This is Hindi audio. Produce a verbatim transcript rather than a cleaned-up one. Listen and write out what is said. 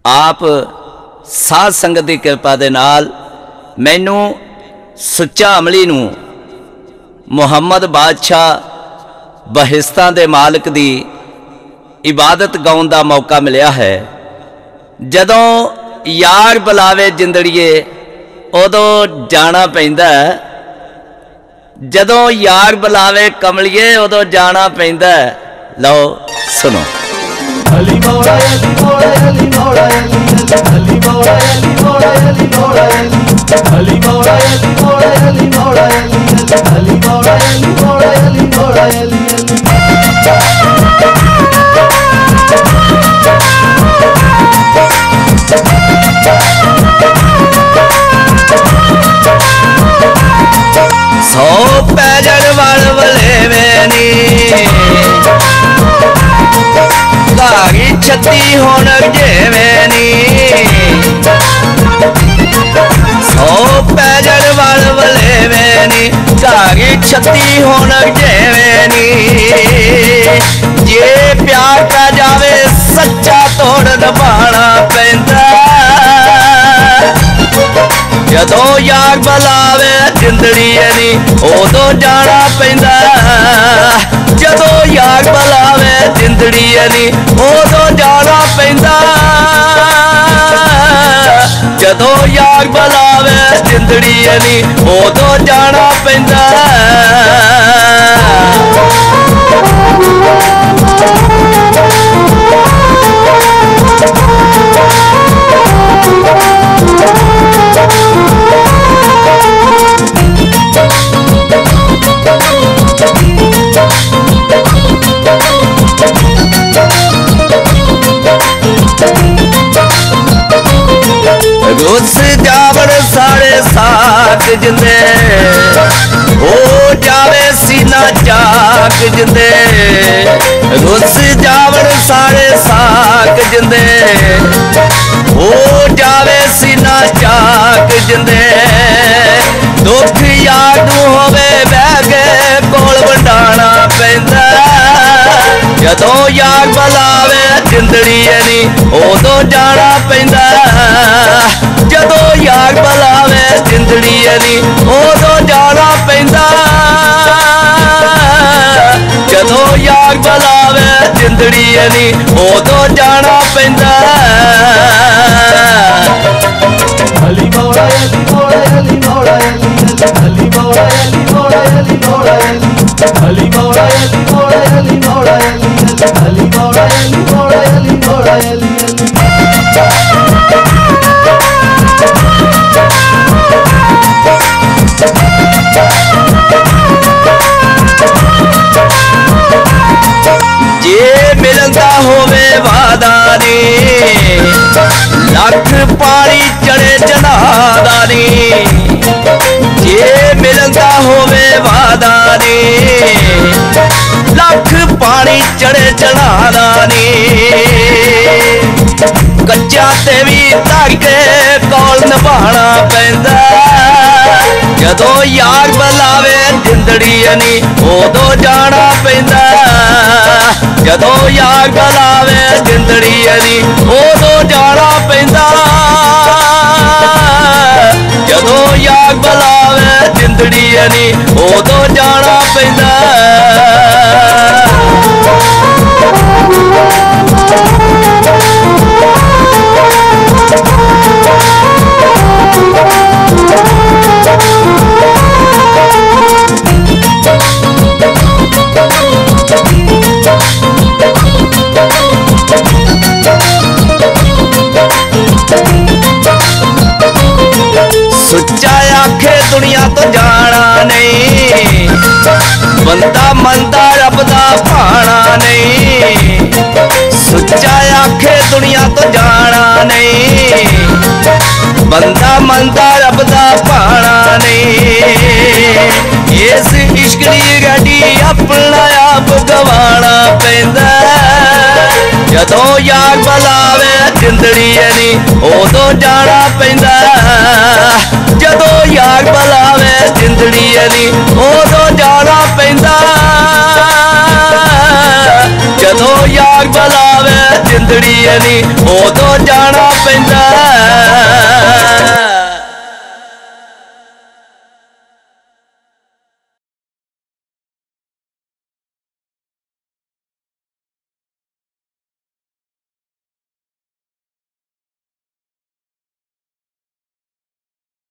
आप साध संगत की कृपा दे नाल मैनू सुच्चा अमली नू मुहम्मद बादशाह बहिस्तां दे मालिक दी इबादत गाउण दा मौका मिलिया है। जदों यार बुलावे जिंदड़िए उदों जाना पैंदा, जदों यार बुलावे कमलिए उदों जाना पैंदा। लो सुनो। अली मौला अली मौला अली मौला अली अली मौला अली मौला अली मौला अली अली मौला अली मौला अली मौला अली अली मौला अली मौला अली मौला अली सौ पैजड़ वल वलेवेनी धागी छत्ती हुण जेवेनी। सौ पैजड़ वल वलेवेनी धागी छत्ती हुण जेवेनी। जे प्यार पै जावे सच्चा तोड़ निभाना पैंदा। जदों यार बुलावे जिंदड़िए नी उदों जाना पैंदा। जदों यार बुलावे जिंदड़िए नी उदों जाना पैंदा। जदों यार बुलावे जिंदड़िए नी उदों जाना पैंदा। रुस जावड़ साढ़े साक जिंदे हो जावे सीना चाक जिंदे। रुस जावड़ साढ़े साक जिंदे हो जावे सीना चाक जिंदे। दुख यार नू होवे बैगे कोल वंडाना पैंदा। जदों यार बुलावे जिंदड़िए नी उदों जाना पैंदा। जदों यार बुलावे जिंदड़िए नी उदों जाना पैंदा। जदों यार बुलावे जिंदड़िए नी उदों जाना पैंदा। अली मौला अली मौला अली मौला अली अली मौला अली मौला अली मौला अली अली मौला अली मौला अली मौला अली अली मौला अली मौला अली मौला अली जे मिलदा होवे वादा नी लख पानी चढ़े जनादा नी। जे मिलदा होवे वादा नी लख पानी चढ़े जनादा नी। कच्चा ते भी धागे कोल निभाना पैंदा। जदों यार बुलावे जिंदड़िए नी उदों जाना पैंदा। जदों यार बुलावे जिंदड़िए नी उदों जाना पैंदा। जदों यार बुलावे जिंदड़िए नी उदों जाना पैंदा। सुच्चा आखे दुनिया तो जाना नहीं, बंदा मनदा रब दा भाना नहीं। सुच्चा आखे दुनिया तो जाना नहीं, बंदा मनदा रब दा भाना नहीं। इस इश्क दी गड्डी अपना आप गवाना पैंदा। जदों यार बुलावे जिंदड़िए नी उदों जाना पैंदा। जदों यार बुलावे जिंदड़िए नी उदों जाना पैंदा। जदों यार बुलावे बंदड़ी अली उदों जाना पैंदा